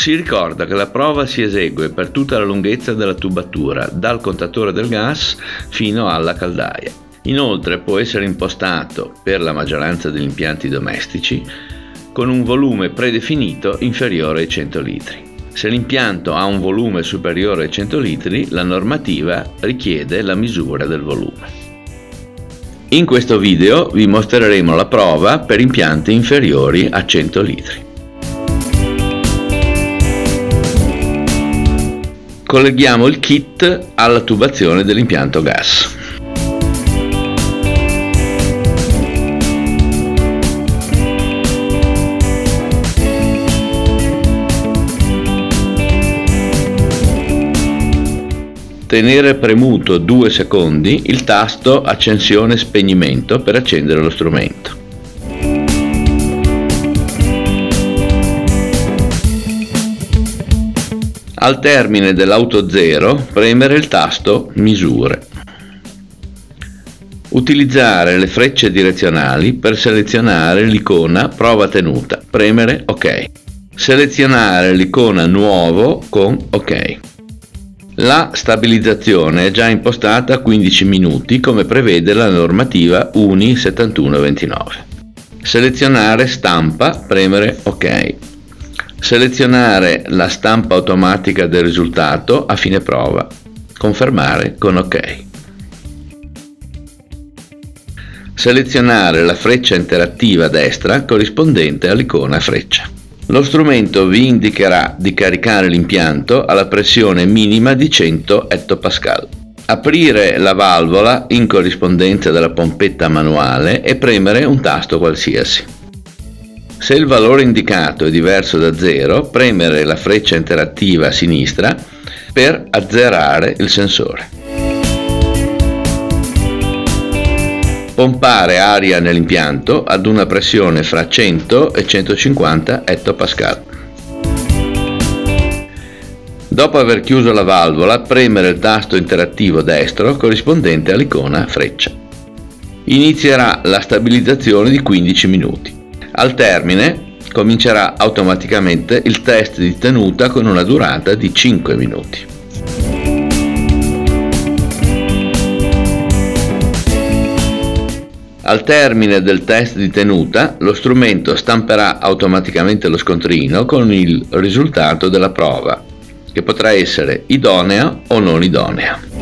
Si ricorda che la prova si esegue per tutta la lunghezza della tubatura, dal contatore del gas fino alla caldaia. Inoltre può essere impostato, per la maggioranza degli impianti domestici, con un volume predefinito inferiore ai 100 litri. Se l'impianto ha un volume superiore ai 100 litri, la normativa richiede la misura del volume. In questo video vi mostreremo la prova per impianti inferiori a 100 litri. Colleghiamo il kit alla tubazione dell'impianto gas. Tenere premuto 2 secondi il tasto accensione-spegnimento per accendere lo strumento. Al termine dell'auto 0 premere il tasto misure. Utilizzare le frecce direzionali per selezionare l'icona prova tenuta, premere OK. Selezionare l'icona nuovo con OK. La stabilizzazione è già impostata a 15 minuti come prevede la normativa UNI 7129. Selezionare stampa, premere OK. Selezionare la stampa automatica del risultato a fine prova, confermare con OK. Selezionare la freccia interattiva a destra corrispondente all'icona freccia. Lo strumento vi indicherà di caricare l'impianto alla pressione minima di 100 ettopascal. Aprire la valvola in corrispondenza della pompetta manuale e premere un tasto qualsiasi. Se il valore indicato è diverso da 0, premere la freccia interattiva a sinistra per azzerare il sensore. Pompare aria nell'impianto ad una pressione fra 100 e 150 ettopascal. Dopo aver chiuso la valvola, premere il tasto interattivo destro corrispondente all'icona freccia. Inizierà la stabilizzazione di 15 minuti. Al termine comincerà automaticamente il test di tenuta con una durata di 5 minuti. Al termine del test di tenuta, lo strumento stamperà automaticamente lo scontrino con il risultato della prova, che potrà essere idonea o non idonea.